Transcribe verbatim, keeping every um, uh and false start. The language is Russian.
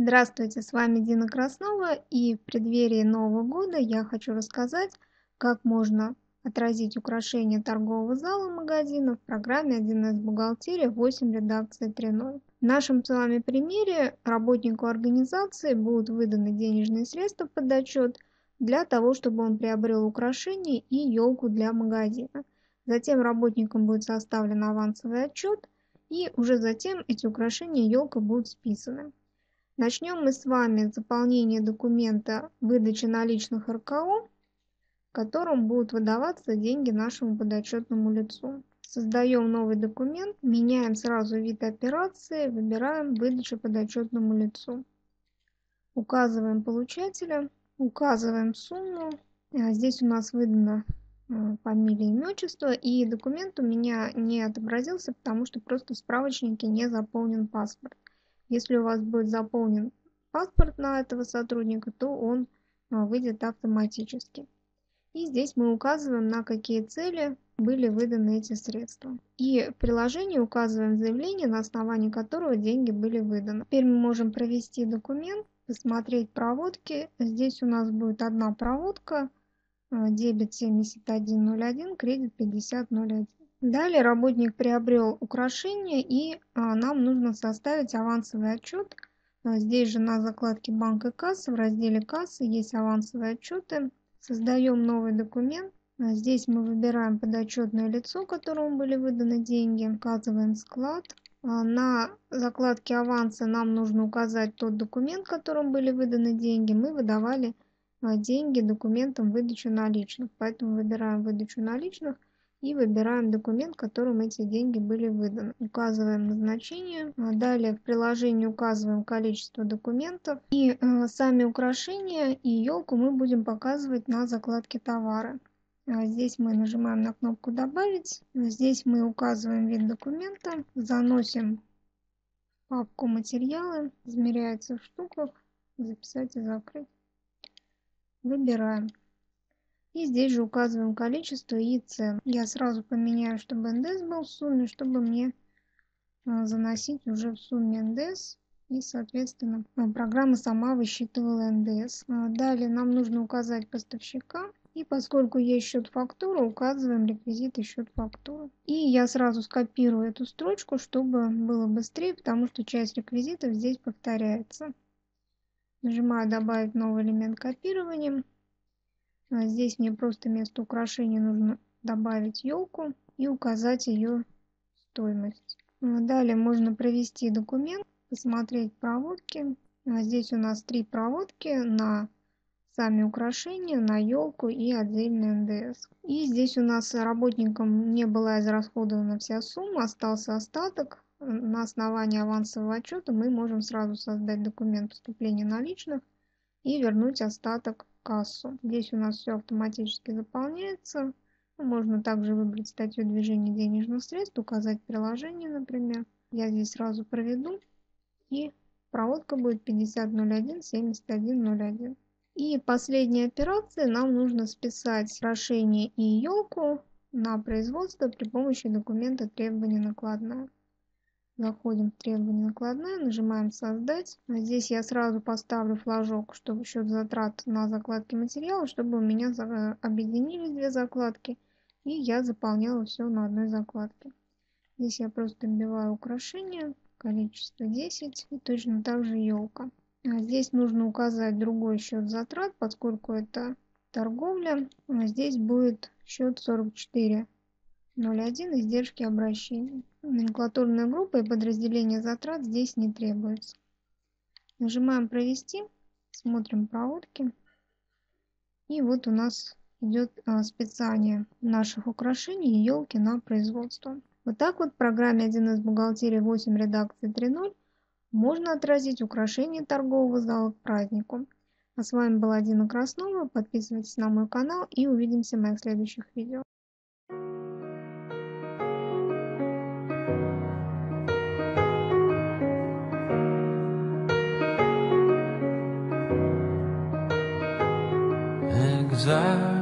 Здравствуйте, с вами Дина Краснова, и в преддверии Нового года я хочу рассказать, как можно отразить украшение торгового зала магазина в программе один эс Бухгалтерия восемь редакции три ноль. В нашем с вами примере работнику организации будут выданы денежные средства под отчет для того, чтобы он приобрел украшения и елку для магазина. Затем работникам будет составлен авансовый отчет, и уже затем эти украшения и елка будут списаны. Начнем мы с вами с заполнения документа выдачи наличных эр ка о, в котором будут выдаваться деньги нашему подотчетному лицу. Создаем новый документ, меняем сразу вид операции, выбираем выдачу подотчетному лицу. Указываем получателя, указываем сумму. Здесь у нас выдано фамилия, имя, отчество, и документ у меня не отобразился, потому что просто в справочнике не заполнен паспорт. Если у вас будет заполнен паспорт на этого сотрудника, то он выйдет автоматически. И здесь мы указываем, на какие цели были выданы эти средства. И в приложении указываем заявление, на основании которого деньги были выданы. Теперь мы можем провести документ, посмотреть проводки. Здесь у нас будет одна проводка, дебет семьдесят один ноль один, кредит пятьдесят ноль один. Далее работник приобрел украшения, и а, нам нужно составить авансовый отчет. А, здесь же на закладке банк и касса в разделе кассы есть авансовые отчеты. Создаем новый документ. А, здесь мы выбираем подотчетное лицо, которому были выданы деньги. Указываем склад. А, на закладке аванса нам нужно указать тот документ, которым были выданы деньги. Мы выдавали а, деньги документом выдачи наличных, поэтому выбираем выдачу наличных. И выбираем документ, которым эти деньги были выданы. Указываем назначение. Далее в приложении указываем количество документов. И э, сами украшения и елку мы будем показывать на закладке товары. Здесь мы нажимаем на кнопку «Добавить». Здесь мы указываем вид документа. Заносим в папку «Материалы». Измеряется в штуках. Записать и закрыть. Выбираем. И здесь же указываем количество и цену. Я сразу поменяю, чтобы эн дэ эс был в сумме, чтобы мне заносить уже в сумме эн дэ эс. И, соответственно, программа сама высчитывала эн дэ эс. Далее нам нужно указать поставщика. И поскольку есть счет фактура, указываем реквизиты счет фактуры. И я сразу скопирую эту строчку, чтобы было быстрее, потому что часть реквизитов здесь повторяется. Нажимаю «Добавить новый элемент копирования». Здесь мне просто вместо украшения нужно добавить елку и указать ее стоимость. Далее можно провести документ, посмотреть проводки. Здесь у нас три проводки на сами украшения, на елку и отдельный эн дэ эс. И здесь у нас работникам не была израсходована вся сумма, остался остаток. На основании авансового отчета мы можем сразу создать документ поступления наличных и вернуть остаток в кассу. Здесь у нас все автоматически заполняется. Можно также выбрать статью движения денежных средств, указать приложение, например. Я здесь сразу проведу, и проводка будет пятьдесят ноль один семьдесят один ноль один. И последняя операция, нам нужно списать украшение и елку на производство при помощи документа требования накладная. Заходим в требования накладная, нажимаем «Создать». Здесь я сразу поставлю флажок, чтобы счет затрат на закладке материала, чтобы у меня объединились две закладки, и я заполняла все на одной закладке. Здесь я просто вбиваю украшение, количество десять, и точно так же елка. Здесь нужно указать другой счет затрат, поскольку это торговля. Здесь будет счет сорок четыре ноль один, издержки обращения. Номенклатурная группа и подразделение затрат здесь не требуется. Нажимаем «Провести», смотрим проводки. И вот у нас идет списание наших украшений и елки на производство. Вот так вот в программе один эс Бухгалтерия восемь редакции три ноль можно отразить украшения торгового зала к празднику. А с вами была Дина Краснова. Подписывайтесь на мой канал и увидимся в моих следующих видео. Exile.